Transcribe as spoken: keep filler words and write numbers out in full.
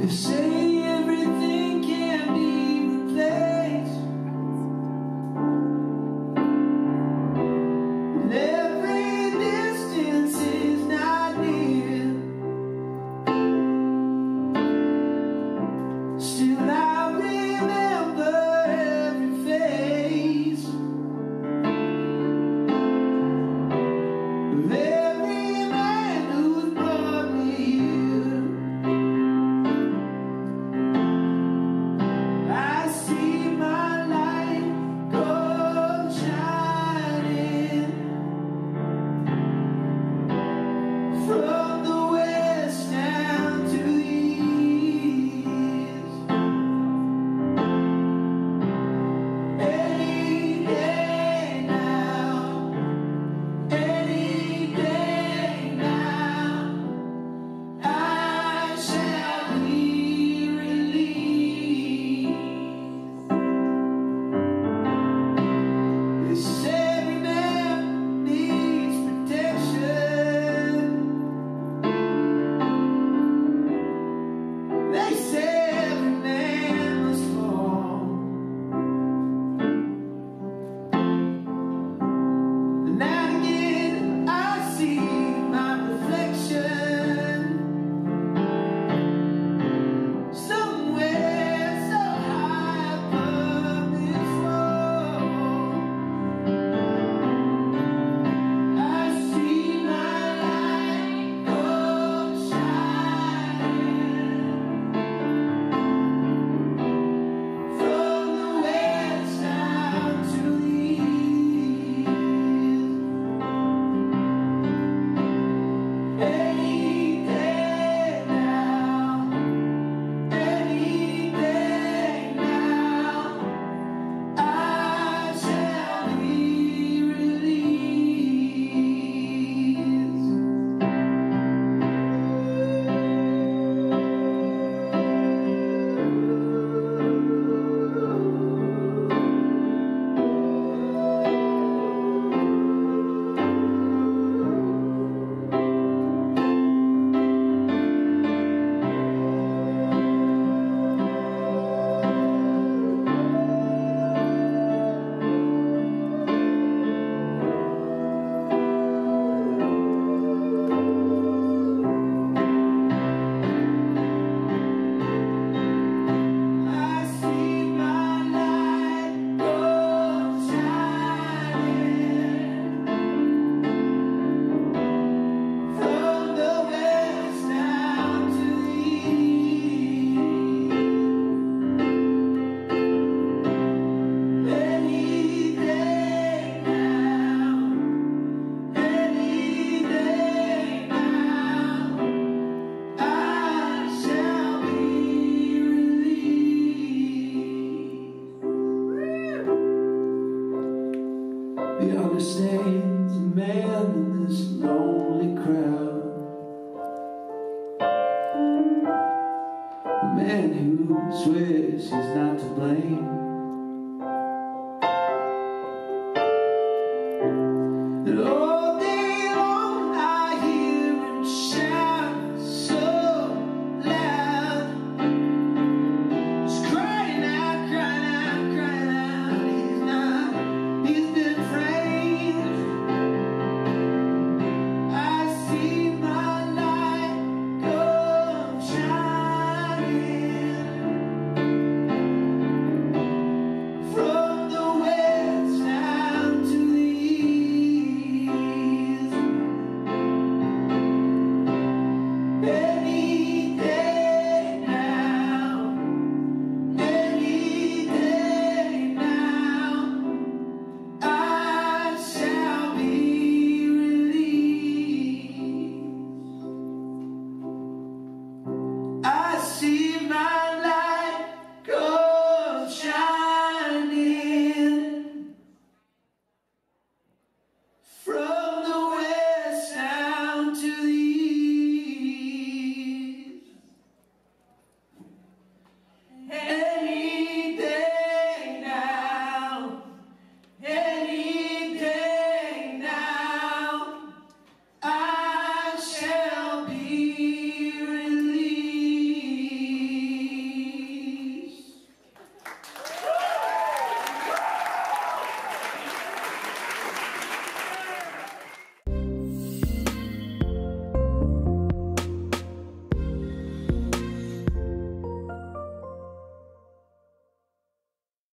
They say everything can be replaced, and every distance is not near. Still I remember every face of every man who's brought me here. I see my light go shining from the west down to the east. Any day now, any day now, I shall be released. This every man needs protection. They say every man must fall. And now and again I see my reflection somewhere so high above this world. I see my light go shining from the west down to the east. Any day now, any day now, I shall be released. I see my light go shining from the west down to the east. Any day now, any day now, I shall be released. The understands a man in this lonely crowd, a man who swears he's not to blame, and all